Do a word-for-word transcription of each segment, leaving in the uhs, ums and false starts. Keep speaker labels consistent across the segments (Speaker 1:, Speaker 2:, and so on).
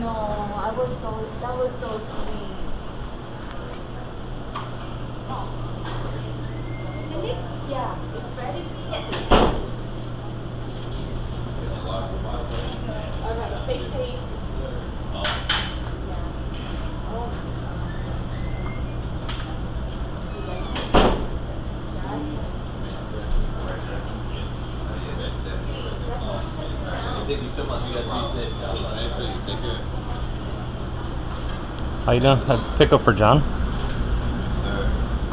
Speaker 1: know. I was so, that was so sweet. Oh. Isn't it? Yeah, it's ready? Yes. All right, stay safe.
Speaker 2: Thank you so much. You guys be safe. Take care.
Speaker 3: How you doing? I pick up for John.
Speaker 2: Yes, sir.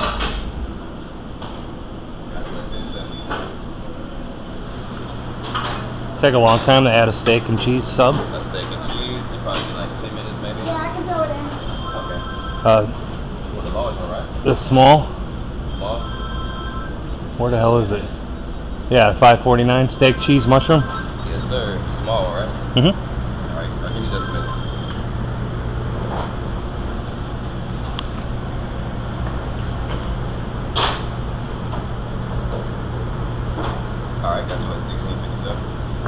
Speaker 3: Take a long time to add a steak and cheese sub.
Speaker 2: A steak and cheese. You probably need like ten minutes, maybe.
Speaker 1: Yeah, I can throw it in.
Speaker 2: Okay.
Speaker 3: Uh,
Speaker 2: Well, the large one, right?
Speaker 3: the small.
Speaker 2: Small.
Speaker 3: Where the hell is it? Yeah, five forty-nine steak, cheese, mushroom.
Speaker 2: Yes, sir. Small, right?
Speaker 3: Mm-hmm.
Speaker 2: All right. I'll give you just a minute. All right, got you at sixteen fifty-seven.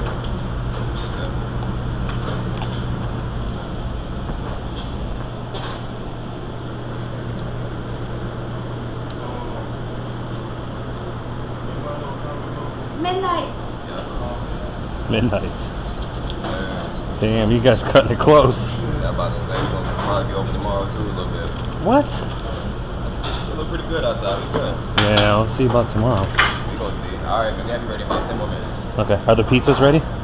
Speaker 1: Midnight.
Speaker 2: Yeah.
Speaker 3: Midnight.
Speaker 2: Sir.
Speaker 3: Damn, you guys cutting it close.
Speaker 2: Yeah, I'm about to say we'll probably be open tomorrow too a little bit.
Speaker 3: What?
Speaker 2: It look pretty good outside. We good.
Speaker 3: Yeah, let's see about tomorrow.
Speaker 2: We gonna see. All right, man. We have you ready in about ten more minutes.
Speaker 3: Okay, are the pizzas ready?